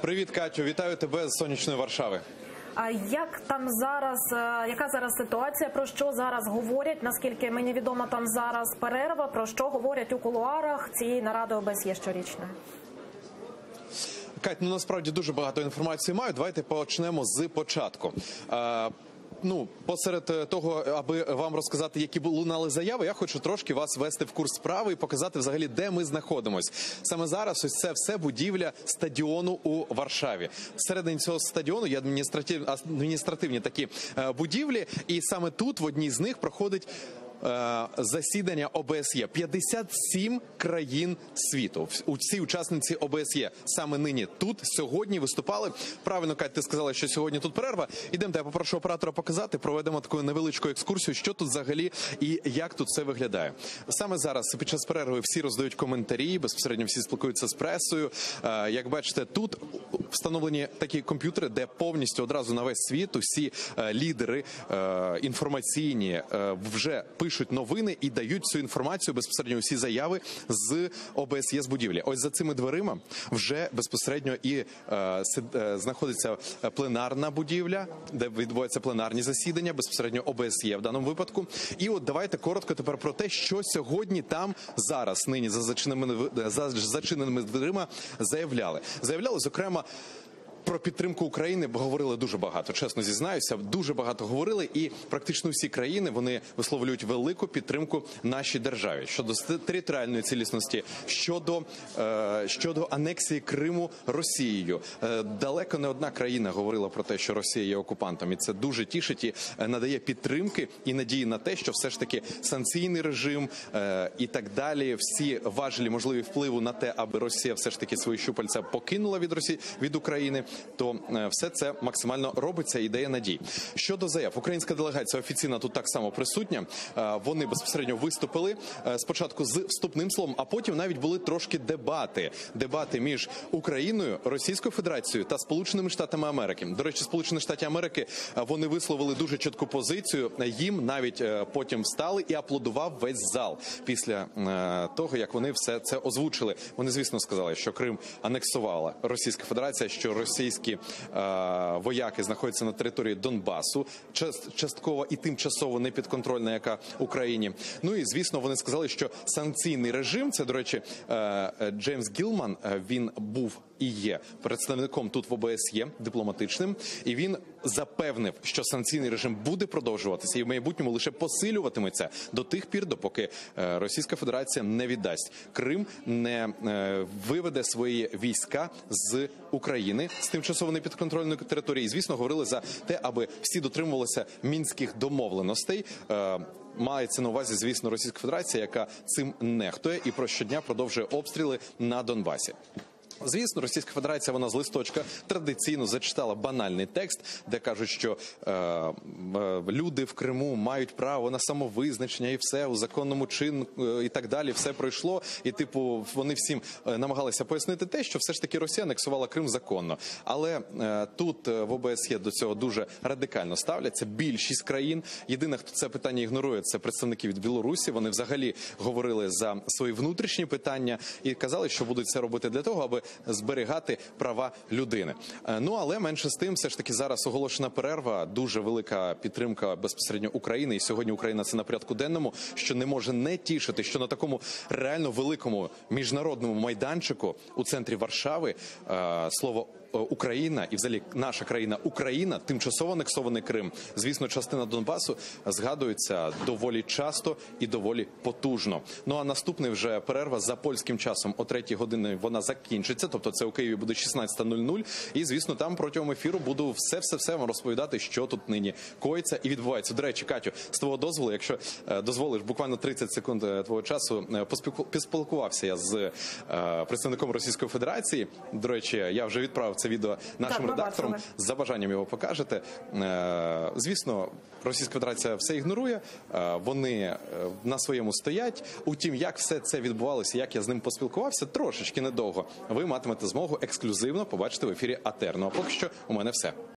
Привіт, Катю, вітаю тебе з сонячної Варшави. А як там зараз, яка зараз ситуація, про що зараз говорять? Наскільки мені відомо, там зараз перерва, про що говорять у кулуарах цієї наради ОБСЄ щорічної? Кать, насправді дуже багато інформації маю. Давайте почнемо з початку. Посеред того, аби вам розказати, які лунали заяви, я хочу трошки вас ввести в курс справи і показати взагалі, де ми знаходимось. Саме зараз ось це все будівля стадіону у Варшаві. Всередині цього стадіону є адміністративні такі будівлі, і саме тут в одній з них проходить засідання ОБСЄ. 57 країн світу. Усі учасниці ОБСЄ саме нині тут, сьогодні виступали. Правильно, Кать, ти сказала, що сьогодні тут перерва. Ідемо, я попрошу оператора показати, проведемо таку невеличку екскурсію, що тут взагалі і як тут все виглядає. Саме зараз, під час перерви, всі роздають коментарі, безпосередньо всі спілкуються з пресою. Як бачите, тут встановлені такі комп'ютери, де повністю одразу на весь світ усі лідери інформаційні вже пишуть новини і дають цю інформацію, безпосередньо усі заяви з ОБСЄ з будівлі. Ось за цими дверима вже безпосередньо і знаходиться пленарна будівля, де відбуваються пленарні засідання, безпосередньо ОБСЄ в даному випадку. І от давайте коротко тепер про те, що сьогодні там зараз, нині за зачиненими дверима заявляли. Заявляли, зокрема, про підтримку України говорили дуже багато, чесно зізнаюся, дуже багато говорили, і практично всі країни, вони висловлюють велику підтримку нашій державі щодо територіальної цілісності, щодо анексії Криму Росією. Далеко не одна країна говорила про те, що Росія є окупантом, і це дуже тішить і надає підтримки і надії на те, що все ж таки санкційний режим і так далі, всі важелі можливі впливу на те, аби Росія все ж таки свої щупальця покинула від України, то все це максимально робиться і дає надій. Щодо заяв, українська делегація офіційно тут так само присутня. Вони безпосередньо виступили спочатку з вступним словом, а потім навіть були трошки дебати між Україною, Російською Федерацією та Сполученими Штатами Америки. До речі, Сполучені Штати Америки, вони висловили дуже чітку позицію, їм навіть потім встали і аплодував весь зал після того, як вони все це озвучили. Вони, звісно, сказали, що Крим анексувала Російська Федерація, що російські вояки знаходяться на території Донбасу, частково і тимчасово непідконтрольна, яка Україні. Ну і, звісно, вони сказали, що санкційний режим, це, до речі, Джеймс Гілман, він був і є представником тут в ОБСЄ, дипломатичним, і він запевнив, що санкційний режим буде продовжуватися і в майбутньому лише посилюватиметься до тих пір, допоки Російська Федерація не віддасть Крим, не виведе свої війська з України, з тимчасово непідконтрольної території. І, звісно, говорили за те, аби всі дотримувалися мінських домовленостей. Мається на увазі, звісно, Російська Федерація, яка цим нехтує і щодня продовжує обстріли на Донбасі. Звісно, Російська Федерація, вона з листочка традиційно зачитала банальний текст, де кажуть, що люди в Криму мають право на самовизначення і все у законному чину і так далі, все пройшло. І, вони всім намагалися пояснити те, що все ж таки Росія анексувала Крим законно. Але тут в ОБСЄ до цього дуже радикально ставляться. Більшість країн. Єдине, хто це питання ігнорує, це представники від Білорусі. Вони взагалі говорили за свої внутрішні питання і казали, що будуть це робити для того, аби зберігати права людини. Але менше з тим, все ж таки зараз оголошена перерва, дуже велика підтримка безпосередньо України, і сьогодні Україна це на порядку денному, що не може не тішити, що на такому реально великому міжнародному майданчику у центрі Варшави слово Україна і взагалі наша країна Україна, тимчасово анексований Крим, звісно, частина Донбасу, згадується доволі часто і доволі потужно. А наступний вже перерва за польським часом о 3-й годині вона закінчиться, тобто це у Києві буде 16:00, і, звісно, там протягом ефіру буду все вам розповідати, що тут нині коїться і відбувається. До речі, Катю, з твого дозволу, якщо дозволиш, буквально 30 секунд твого часу, поспілкувався я з представником Російської Федерації. До речі, я вже відправив це відео нашим редакторам. За бажанням його покажете. Звісно, Російська Федерація все ігнорує, вони на своєму стоять. Утім, як все це відбувалося, як я з ним поспілкувався, трошечки недовго, ви матимете змогу ексклюзивно побачити в ефірі АТR. А поки що у мене все.